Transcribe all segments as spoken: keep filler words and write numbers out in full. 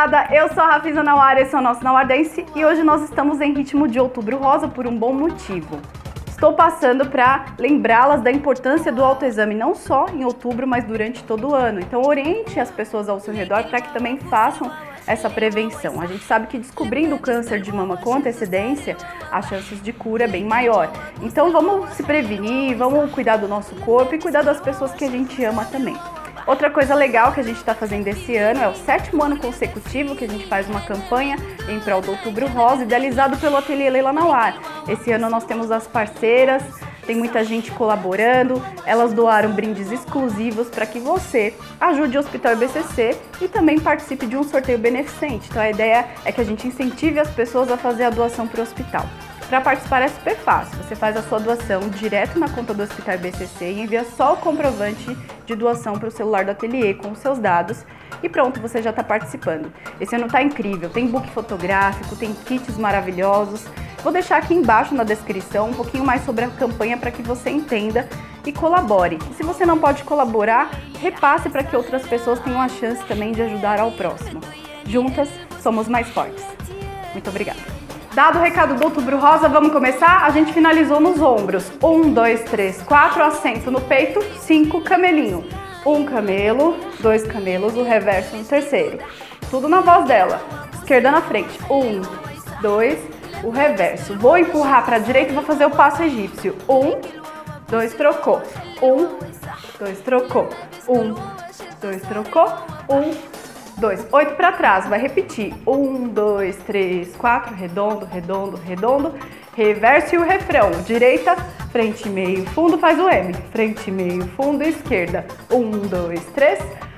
mulherada, eu sou a Rafisa Nawar, esse é o nosso Nawar Dance e hoje nós estamos em ritmo de Outubro Rosa por um bom motivo. Estou passando para lembrá-las da importância do autoexame não só em outubro, mas durante todo o ano. Então oriente as pessoas ao seu redor para que também façam essa prevenção. A gente sabe que descobrindo o câncer de mama com antecedência, as chances de cura é bem maior. Então vamos se prevenir, vamos cuidar do nosso corpo e cuidar das pessoas que a gente ama também. Outra coisa legal que a gente está fazendo esse ano é o sétimo ano consecutivo que a gente faz uma campanha em prol do Outubro Rosa, idealizado pelo Ateliê Leila Nawar. Esse ano nós temos as parceiras, tem muita gente colaborando, elas doaram brindes exclusivos para que você ajude o Hospital I B C C e também participe de um sorteio beneficente. Então a ideia é que a gente incentive as pessoas a fazer a doação para o hospital. Para participar é super fácil, você faz a sua doação direto na conta do Hospital I B C C e envia só o comprovante de doação para o celular do ateliê com os seus dados e pronto, você já está participando. Esse ano está incrível, tem book fotográfico, tem kits maravilhosos. Vou deixar aqui embaixo na descrição um pouquinho mais sobre a campanha para que você entenda e colabore. E se você não pode colaborar, repasse para que outras pessoas tenham a chance também de ajudar ao próximo. Juntas, somos mais fortes. Muito obrigada. Dado o recado do Outubro Rosa, vamos começar? A gente finalizou nos ombros. Um, dois, três, quatro, acento no peito, cinco, camelinho. Um camelo, dois camelos, o reverso no terceiro. Tudo na voz dela. Esquerda na frente. Um, dois, o reverso. Vou empurrar para a direita e vou fazer o passo egípcio. Um, dois, trocou. Um, dois, trocou. Um, dois, trocou. Um, dois, oito para trás, vai repetir. Um, dois, três, quatro, redondo, redondo, redondo. Reverso e o refrão. Direita, frente, meio, fundo, faz o M. Frente, meio, fundo, esquerda. Um, dois, três.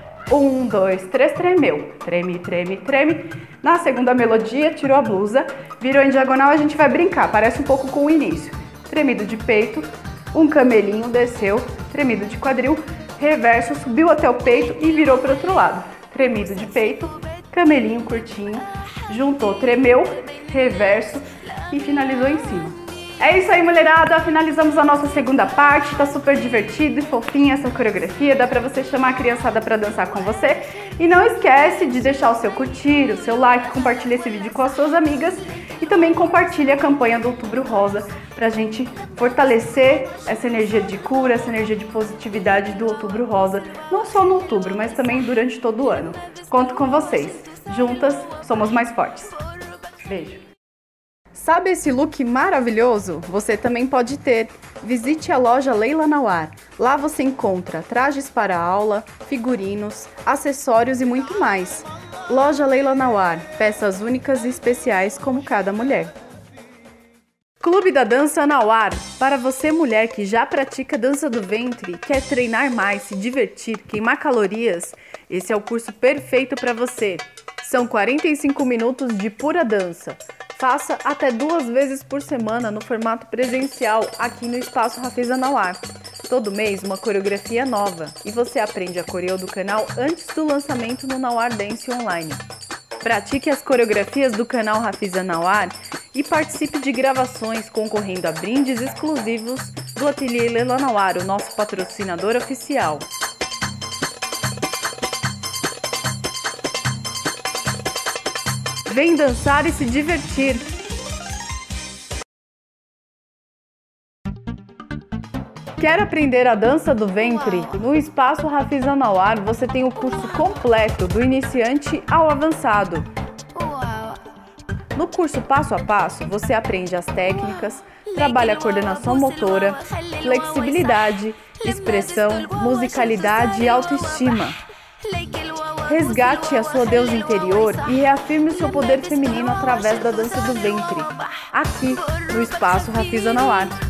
Um, dois, três, tremeu. Treme, treme, treme. Na segunda melodia, tirou a blusa. Virou em diagonal, a gente vai brincar. Parece um pouco com o início. Tremido de peito. Um camelinho, desceu. Tremido de quadril. Reverso, subiu até o peito e virou para o outro lado. Tremido de peito, camelinho curtinho, juntou, tremeu, reverso e finalizou em cima. É isso aí, mulherada, finalizamos a nossa segunda parte, tá super divertido e fofinha essa coreografia, dá pra você chamar a criançada pra dançar com você. E não esquece de deixar o seu curtir, o seu like, compartilha esse vídeo com as suas amigas e também compartilhe a campanha do Outubro Rosa pra gente fortalecer essa energia de cura, essa energia de positividade do Outubro Rosa, não só no outubro, mas também durante todo o ano. Conto com vocês. Juntas, somos mais fortes. Beijo. Sabe esse look maravilhoso? Você também pode ter. Visite a loja Leila Nawar. Lá você encontra trajes para aula, figurinos, acessórios e muito mais. Loja Leila Nawar, peças únicas e especiais como cada mulher. Clube da Dança Nawar. Para você, mulher que já pratica dança do ventre, quer treinar mais, se divertir, queimar calorias, esse é o curso perfeito para você. São quarenta e cinco minutos de pura dança. Faça até duas vezes por semana no formato presencial aqui no Espaço Rafisa Nawar. Todo mês uma coreografia nova e você aprende a coreo do canal antes do lançamento no Nawar Dance Online. Pratique as coreografias do canal Rafisa Nawar e participe de gravações concorrendo a brindes exclusivos do Ateliê Leila Nawar, o nosso patrocinador oficial. Vem dançar e se divertir! Quer aprender a dança do ventre? No Espaço Rafisa Nawar você tem o curso completo do iniciante ao avançado. No curso passo a passo você aprende as técnicas, trabalha a coordenação motora, flexibilidade, expressão, musicalidade e autoestima. Resgate a sua deusa interior e reafirme o seu poder feminino através da dança do ventre, aqui no Espaço Rafisa Nawar.